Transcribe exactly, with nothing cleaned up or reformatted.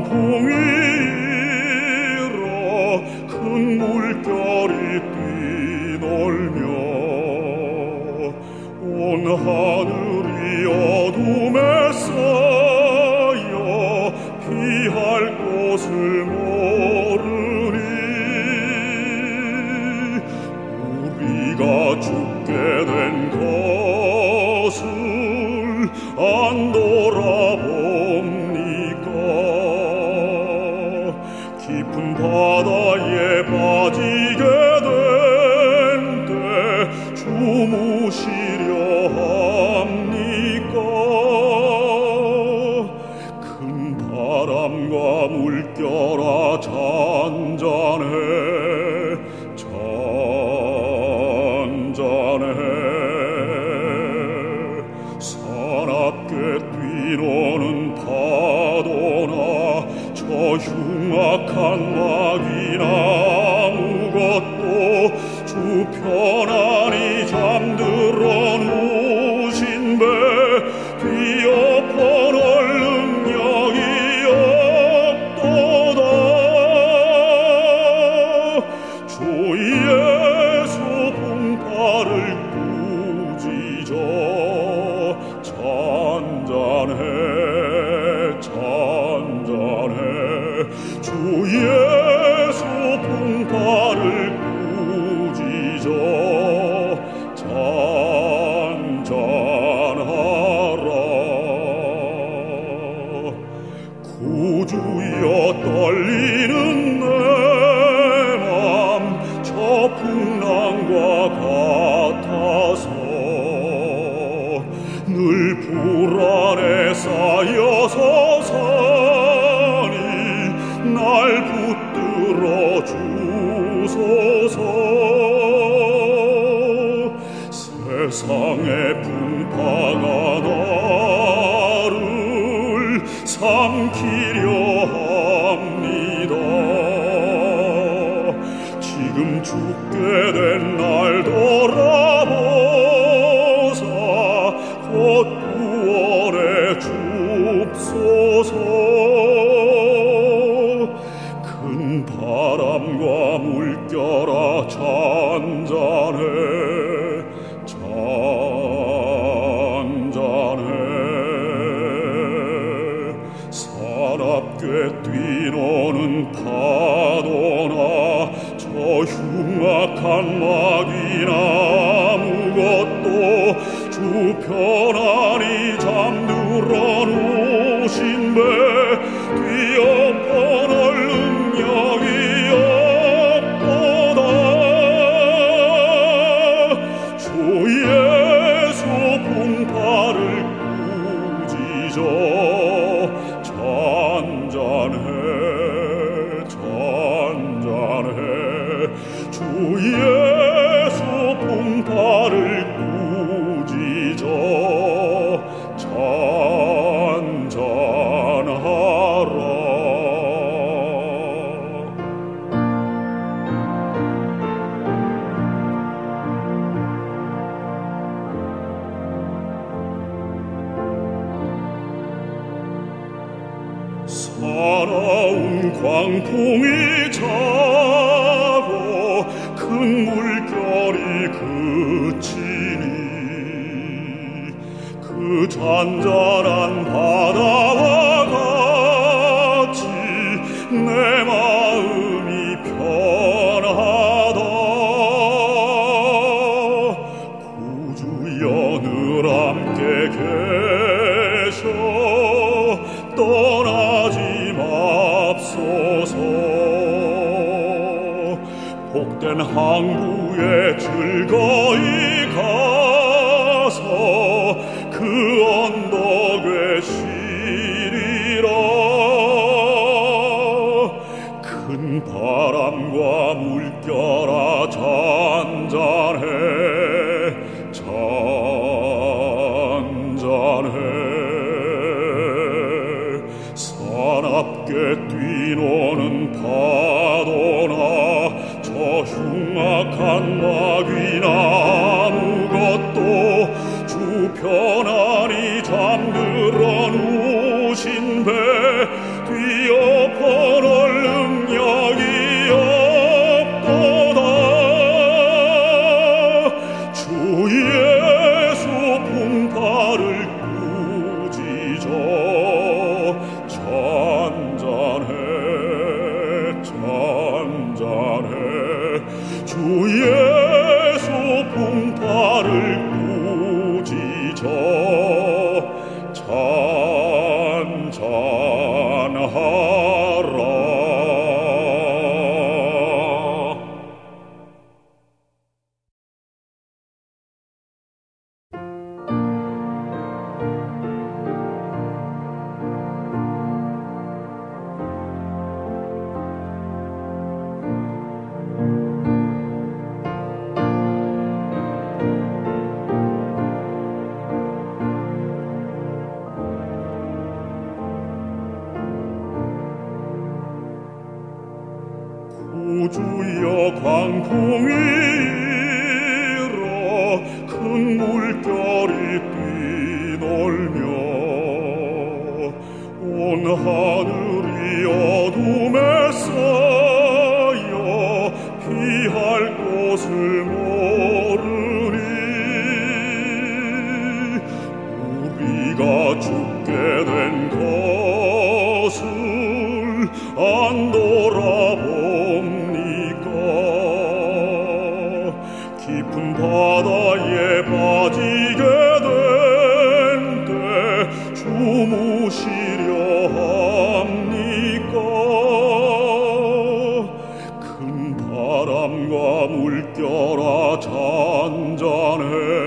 광풍이 일어 큰 물결이 뛰놀며 온 하늘이 어둠에 쌓여 피할 곳을 모르니 우리가 죽게 된 것을 안 돌아봅니까? 깊은 바다에 빠지게 된 때 주무시려 합니까? 큰 바람과 물결아 잔잔해 잔잔해 사납게 뛰노는 파도나 저 흉악한 낙이나 아무것도 주 편안히 잠들어 누신 배 뒤엎어놓을 능력이 없도다. 주 예수 풍파를 꾸짖어 잔잔해 잔잔해 주 예수 풍파를 꾸짖어 잔잔하라. 구주여 떨리는 내 맘 저 풍랑과 같아서 늘 불안에 쌓여서 산이 날 붙들어 주소서. 세상의 풍파가 나를 삼키려 합니다. 지금 죽게 된 날 돌아보사 곧 구원해 줍소서. 큰 바람과 물결아 잔잔해 잔잔해 사납게 뛰노는 파도나 저 흉악한 낙이나 아무것도 주 편안히 잠들어 누신 배 뒤엎어놓을 능력이 없도다. 주 예수 풍파를 꾸짖어 잔잔해 잔잔해 주 예수 풍파를 꾸짖어 잔잔하라. 살아온 광풍이 자고 큰 물결이 그치니 그 잔잔한 바다와 같이 내 마음이 편하다. 구주여 늘 함께 계셔 떠나지 맙소서. 복된 항구에 즐거이 가서 그 언덕에 쉬리라. 큰 바람과 물결아 잔잔해 잔잔해 사납게 뛰노는 파도나 저 흉악한 낙이나 아무것도 주 편안히 잠들어 누신 배 뒤어 주 예수 풍파를 꾸짖어 찬찬하라. 주여 광풍이 일어 큰 물결이 뛰놀며 온 하늘이 어둠에 쌓여 피할 곳을 모르니 우리가 죽게 된 것을 안 돌아봅니까? 깊은 바다에 빠지게 된 때 주무시려 합니까? 큰 바람과 물결아 잔잔해